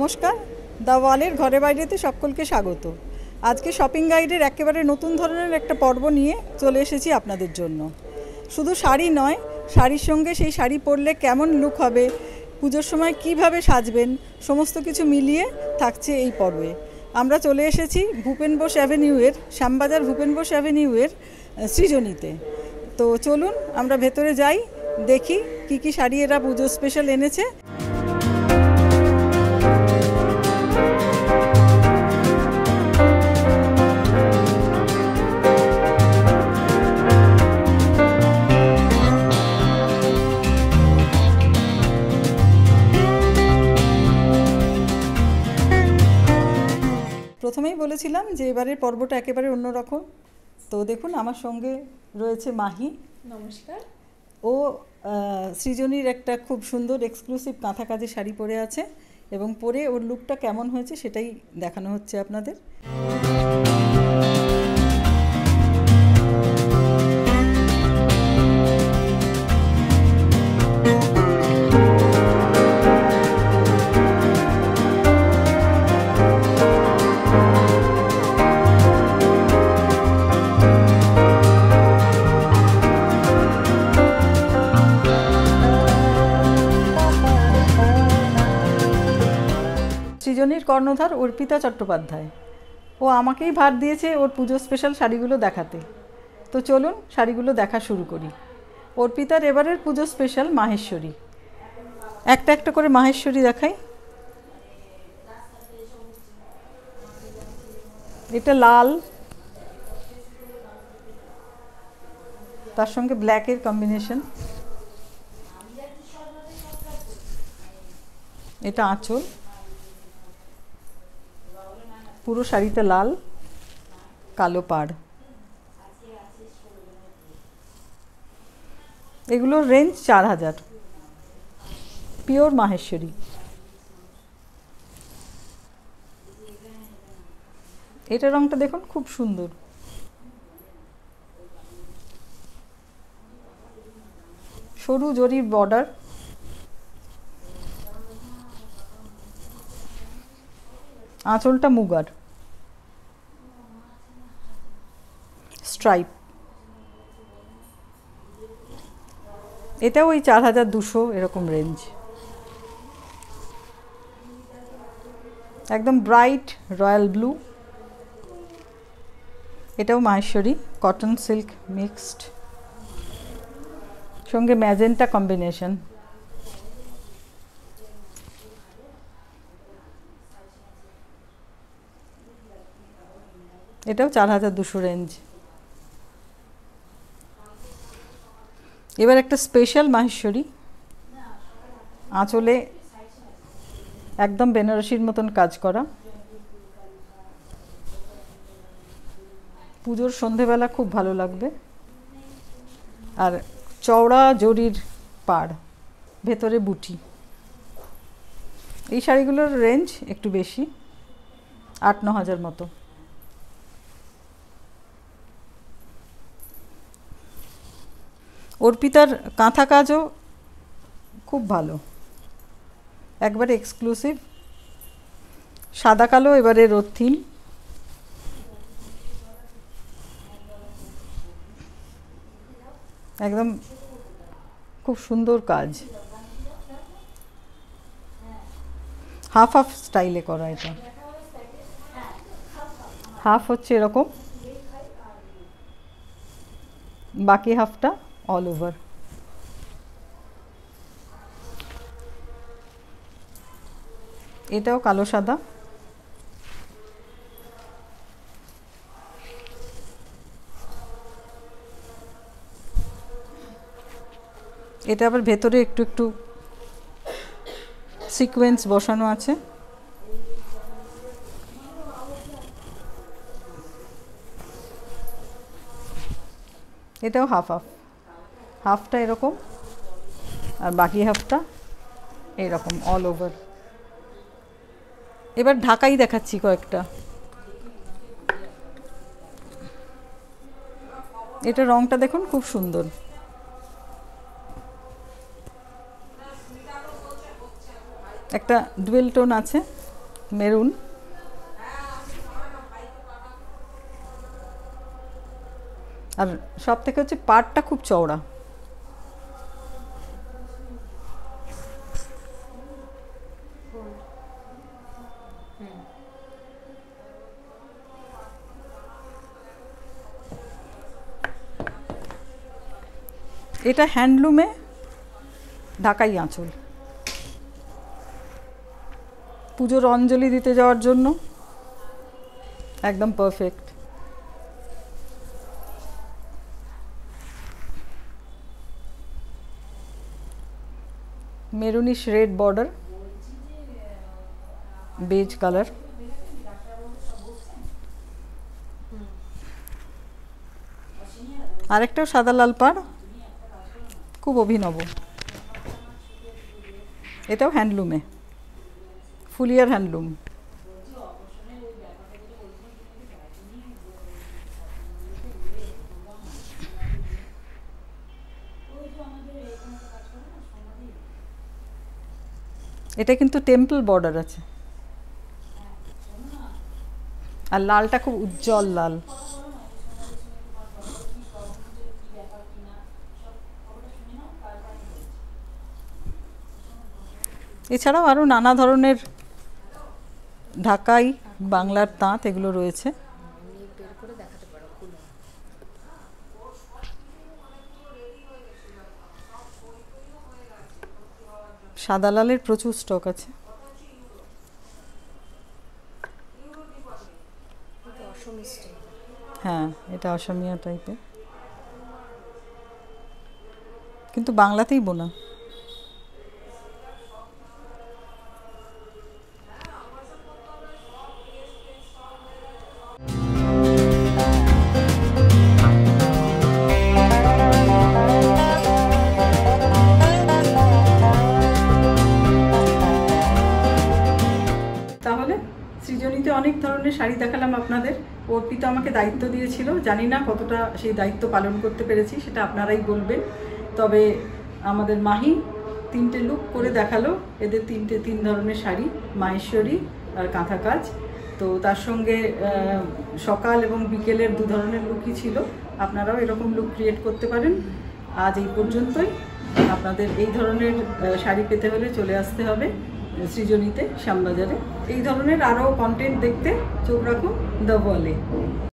নমস্কার, দ্য ওয়ালের ঘরে বাইরেতে সকলকে স্বাগত। আজকে শপিং গাইডের একেবারে নতুন ধরনের একটা পর্ব নিয়ে চলে এসেছি আপনাদের জন্য। শুধু শাড়ি নয়, শাড়ির সঙ্গে সেই শাড়ি পরলে কেমন লুক হবে, পুজোর সময় কিভাবে সাজবেন, সমস্ত কিছু মিলিয়ে থাকছে এই পর্বে। আমরা চলে এসেছি ভূপেন বোস অ্যাভিনিউয়ের, শ্যামবাজার ভূপেন বোস অ্যাভিনিউয়ের সৃজনীতে। তো চলুন আমরা ভেতরে যাই, দেখি কি কি শাড়ি এরা পুজো স্পেশাল এনেছে। প্রথমেই বলেছিলাম যে এবারের পর্বটা একেবারে অন্যরকম। তো দেখুন আমার সঙ্গে রয়েছে মাহি। নমস্কার। ও সৃজনীর একটা খুব সুন্দর এক্সক্লুসিভ কাঁথা কাজের শাড়ি পরে আছে এবং পরে ওর লুকটা কেমন হয়েছে সেটাই দেখানো হচ্ছে আপনাদের। সৃজনীর কর্ণধার অর্পিতা চট্টোপাধ্যায়। ও আমাকেই ভার দিয়েছে ওর পুজো স্পেশাল শাড়িগুলো দেখাতে। তো চলুন শাড়িগুলো দেখা শুরু করি। অর্পিতার এবারের পুজো স্পেশাল মাহেশ্বরী। একটা একটা করে মাহেশ্বরী দেখাই। এটা লাল, তার সঙ্গে ব্ল্যাকের কম্বিনেশন। এটা আঁচল, পুরো শাড়িতে লাল, কালো পাড়। এগুলোর রেঞ্জ 4000। পিওর মাহেশ্বরী। এটা রংটা দেখুন খুব সুন্দর। সরু জরির বর্ডার, আঁচলটা মুগার, স্ট্রাইপ। এটাও ওই 4200 এরকম রেঞ্জ। একদম ব্রাইট রয়্যাল ব্লু। এটাও মাহেশ্বরী, কটন সিল্ক মিক্সড, সঙ্গে ম্যাজেন্টা কম্বিনেশন। এটাও 4200 রেঞ্জ। এবার একটা স্পেশাল মাহেশ্বরী, আঁচলে একদম বেনারসির মতন কাজ করা। পুজোর সন্ধেবেলা খুব ভালো লাগবে। আর চওড়া জরির পাড়, ভেতরে বুটি। এই শাড়িগুলোর রেঞ্জ একটু বেশি, 8-9 হাজার মতো। অর্পিতার কাঁথা কাজও খুব ভালো, একবারে এক্সক্লুসিভ। সাদা কালো এবারে ওর থিম। একদম খুব সুন্দর কাজ, হাফ হাফ স্টাইলে করা। এটা হাফ হচ্ছে এরকম, বাকি হাফটা অল ওভার। এটাও কালো সাদা। এটা আবার ভেতরে একটু একটু সিকোয়েন্স বসানো আছে। এটাও হাফ হাফ, হাফটা এরকম আর বাকি হাফটা এরকম অল ওভার। এবার ঢাকাই দেখাচ্ছি কয়েকটা। এটা রংটা দেখুন খুব সুন্দর। একটা ডুয়েল টোন আছে, মেরুন, আর সব থেকে হচ্ছে পাড়টা খুব চওড়া। এটা হ্যান্ডলুমে ঢাকাই আঁচল, পুজোর অঞ্জলি দিতে যাওয়ার জন্য একদম perfect. Maroonish red border, beige colour. আরেকটাও সাদা লাল পাড়, খুব অভিনব। এটাও হ্যান্ডলুমে, ফুলিয়ার হ্যান্ডলুম। এটা কিন্তু টেম্পল বর্ডার আছে, আর লালটা খুব উজ্জ্বল লাল। এছাড়াও আরও নানা ধরনের ঢাকাই বাংলার তাঁত এগুলো রয়েছে। সাদা লালের প্রচুর স্টক আছে। হ্যাঁ, এটা অসমিয়া টাইপের, কিন্তু বাংলাতেই বোনা। তাহলে সৃজনীতে অনেক ধরনের শাড়ি দেখালাম আপনাদের। অর্পিতা আমাকে দায়িত্ব দিয়েছিল, জানি না কতটা সেই দায়িত্ব পালন করতে পেরেছি, সেটা আপনারাই বলবেন। তবে আমাদের মাহি 3টে লুক করে দেখালো, এদের 3 ধরনের শাড়ি, মাহেশ্বরী আর কাঁথা কাজ। তো তার সঙ্গে সকাল এবং বিকেলের 2 ধরনের লুকই ছিল। আপনারাও এরকম লুক ক্রিয়েট করতে পারেন। আজ এই পর্যন্তই। আপনাদের এই ধরনের শাড়ি পেতে হলে চলে আসতে হবে সৃজনীতে, শ্যামবাজারে। এই ধরনের আরও কন্টেন্ট দেখতে চোখ রাখুন দ্য ওয়ালে।